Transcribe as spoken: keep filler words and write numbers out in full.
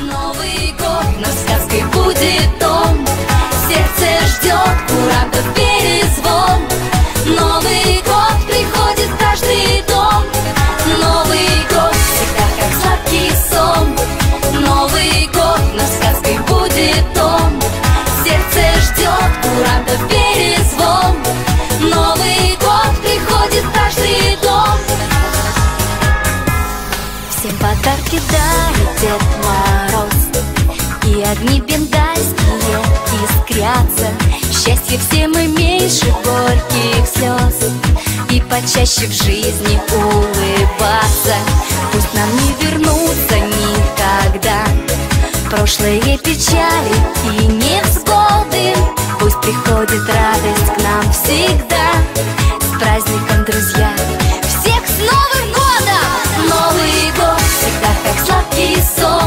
Новый год нас сказкой будет дом, сердце ждет курантов перезвон. Новый год приходит в каждый дом, Новый год всегда как сладкий сон. Новый год нас сказкой будет дом, сердце ждет курантов перезвон. Новый год приходит в каждый дом. Всем подарки дарит Дед Мороз, и огни бенгальские искрятся. Счастье всем и меньше горьких слез, и почаще в жизни улыбаться. Пусть нам не вернуться никогда прошлые печали и невзгоды. Пусть приходит радость к нам всегда. С праздником, друзья! Всех с Новым годом! Новый год всегда как сладкий сон.